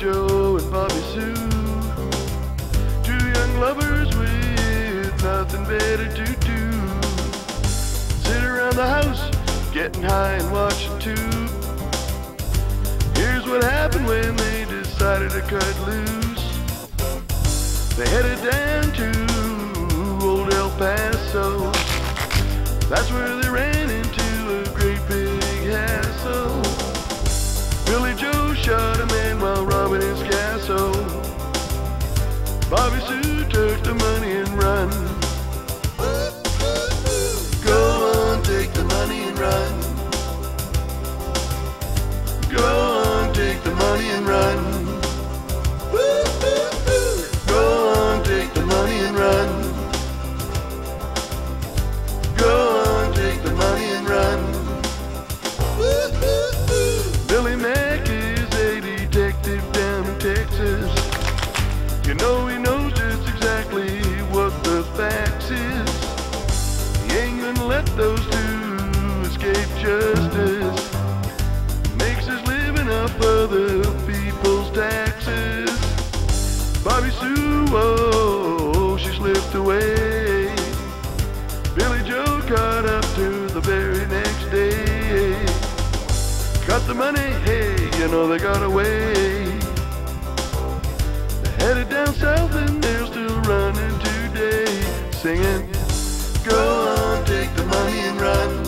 Joe and Bobby Sue, two young lovers with nothing better to do. Sit around the house, getting high and watching tube. Here's what happened when they decided to cut loose. They headed down to old El Paso. That's where they ran into a great big hassle. Billy Joe shot a man while robbing his castle. Bobby Sue took the money and run. Go on, take the money and run. Go on, take the money and run. Go on, take the money and run. Go on, take the money and run. Billy Mack is a detective down in Texas. You know he knows just exactly what the facts is. He ain't gonna let those two escape justice. Makes his living off other people's taxes. Bobby Sue, oh, she slipped away. Billy Joe caught up to the very next day. Got the money, hey, you know they got away. They're headed down south and they're still running today, singing, go on, take the money and run.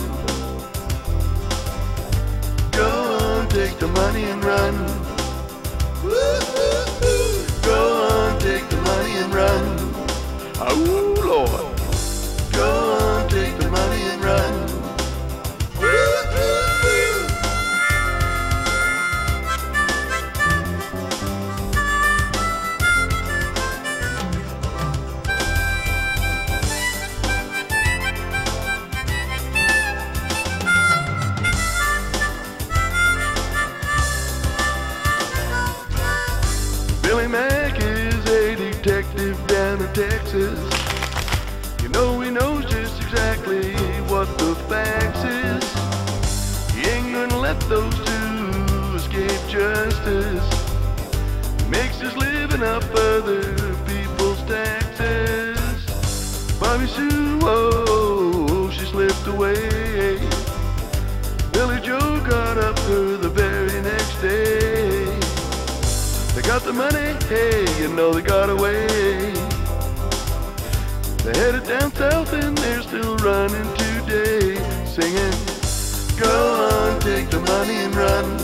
Go on, take the money and run. Go on, take the money and run. Oh, Lord. Go on, take the money and run. Billy Mack is a detective down in Texas. You know he knows just exactly what the facts is. He ain't gonna let those two escape justice. Makes his living off other people's taxes. Bobby Sue, oh, she slipped away. Billy Joe got up her the very next day. They got the money, hey, you know they got away. They headed down south and they're still running today, singing, go on, take the money and run.